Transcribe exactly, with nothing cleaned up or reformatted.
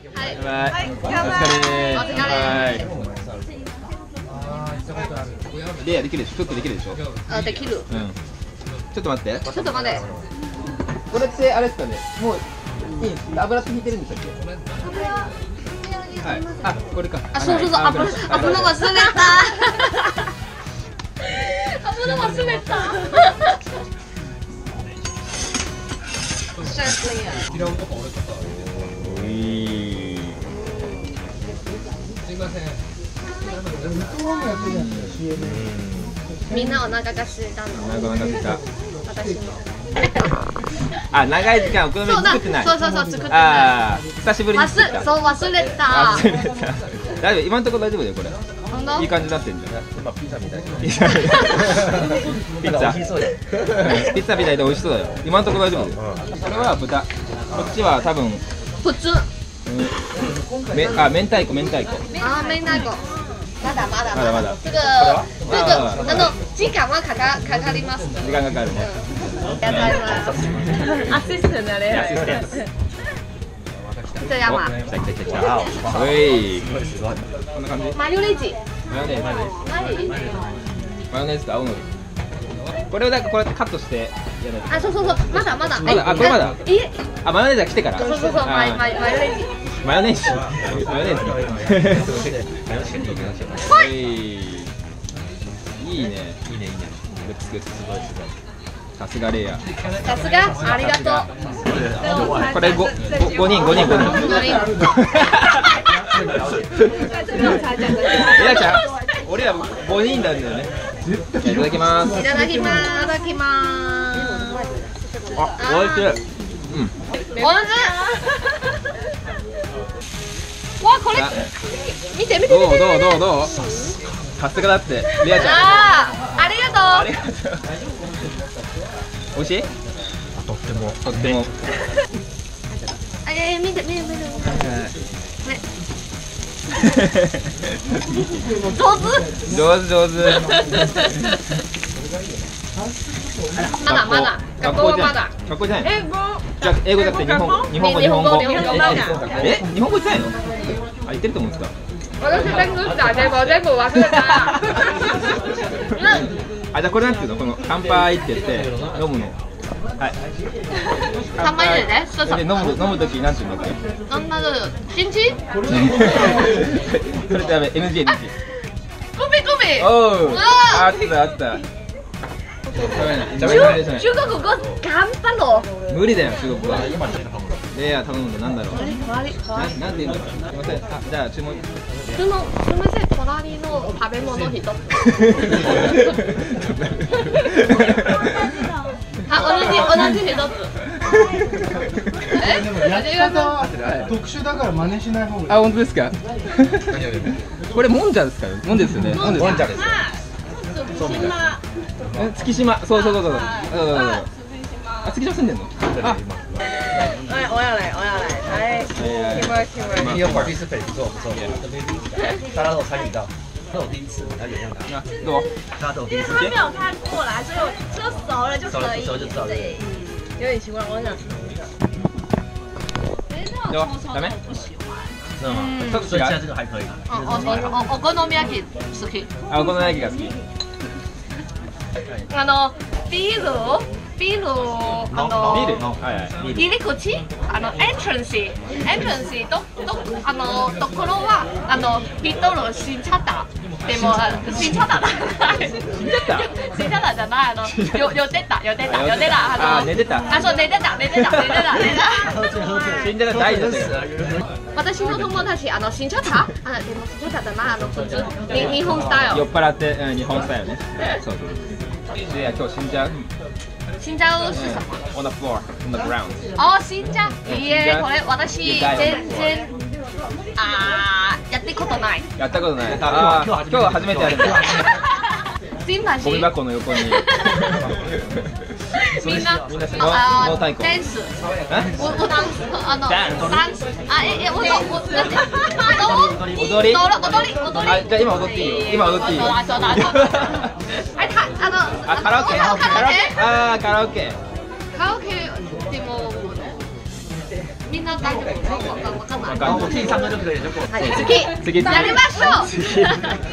はい。 バイバイ。 はいお疲れ。 お疲れ。 レイヤーできるでしょ。ちょっとできるでしょ。 あ、できる。 うん。ちょっと待って。 ちょっと待って。 これってあれですかね。もういい油って引いてるんでしたっけ？はい。あ、これか。 あ、そうそうそう。油、油忘れた。油忘れた。シャープレイヤー。 すいません。 みんなお腹が空いたの。 お腹が空いた。 私も。 あ、長い時間お好み作ってない。 そうそうそう作ってない。 ああ、久しぶりに作った。 そう忘れた。 忘れた。大丈夫、今のところ大丈夫だよこれ。 本当？ いい感じになってんじゃん。 今ピザみたいな。 ピザ。ピザ。ピザみたいで美味しそうだよ。今のところ大丈夫だよ。これは豚。こっちは多分。 普通。 め、あ、明太子、明太子。 あ、明太子。まだまだまだまだ。 这个这个あの時間はかかかかります。 時間かかるね。 アシスタントね。 アシスタント。 这样嘛。 来た来た来た。はい。こんな感じ。 マヨネーズ。 マヨネーズ。マヨネーズと青のり。これをなんかこうやってカットしてやる。 あ、そうそうそう。まだまだ。 まだ、あ、これまだ。 え？ あ、マヨネーズが来てから。 そうそうそう。マヨマヨネーズ。 マヨネーズ。マヨネーズ。はい。いいね。いいねいいね。グッズグッズすごいすごい。さすがレイヤー。 さすがありがとう。 これ五五人五人五人。レイヤーちゃん、俺ら五人なんだよね。いただきます。 いただきます。いただきます。 あ、美味しい。うん。 おいしい。わ、これ見て見て見て。 どうどうどうどう。さすがだってレイヤーちゃん。 あありがとう。 ありがとう。美味しい？ とってもとっても。 えー、見て見て見て。ね。上手？ 上手上手。 まだまだ。学校はまだ。 学校じゃないの？ 英語。 じゃあ英語じゃなくて日本語日本語日本語。 日本語。 え、日本語言ってないの？あ、言ってると思ってた。 私全部した全部全部忘れた。 あ、じゃあこれなんていうの？この乾杯って言って飲むの。はい。 乾杯でね。そうそう。 で飲む飲むときなんていうのこれ？ 飲んだの新人？ それダメ エヌジー エヌジー。 コピコピ。 おお。あったあった。 中中国語頑張ろう。 無理だよ中国語は。レイヤー頼むのなんだろう。ななんていうの？すみません。あ、じゃあ注文。 そのすみません隣の食べ物一つ。あ、同じ同じ一つ。え？ 特殊だから真似しない方がいい。 あ、本当ですか。これもんじゃですか。もんじゃですよね。もんじゃです。え、月島、そうそうそうそう。あ、月島住んでんの？あ。 哎，我要来，我要来，来 ，Kimber Kimber。 你有 participate 不错不错，大家都有参与到，这是我第一次，了解用它。 どう？ 大家都有第一次。 他没有看过啦，所以我就熟了就可以。 熟了就知道。 对，有点奇怪，我想吃那个。哎，那种臭臭的我不喜欢。 真的吗？所以现在这个还可以。 おおお好み焼き好き。 あ、お好み焼きが好き。 あのビールビールあのビール？はいはい。 入り口あのエントランスエントランスどどあのところはあのビトル新茶だ。でも新茶だな。 新茶だ？ 新茶だじゃないあのよよ出たよ出たよ出たあの。寝てた。 あ、そう寝てた寝てた寝てた寝てた。 新茶だ大事ですよ。 私の友達あの新茶だ。あ、でも新茶だなあの普通に日本スタイル。 酔っ払って日本スタイルね。そうそう。で、今日新茶。 新茶是什么 ？On the floor, on the ground。 哦、新茶。いえ、これ私全然あやってことない。 やったことない。あ、今日は初めてやるんだ。 新橋。 ゴミ箱の横に。 みんなみんなあノー太鼓。 ダンス。 え？ おおダンスあのダンスダンスあええ踊踊だって踊り？ 踊り踊り踊り。 あ、じゃあ今踊っていいよ。今踊っていいよ。 あ、そうだそうだ。あたあのあ、カラオケ。 カラオケ。 あー、カラオケ。 カラオケでもみんなわかんない。わかんない。 我自己三个就可以了，就够。 次次やりましょう。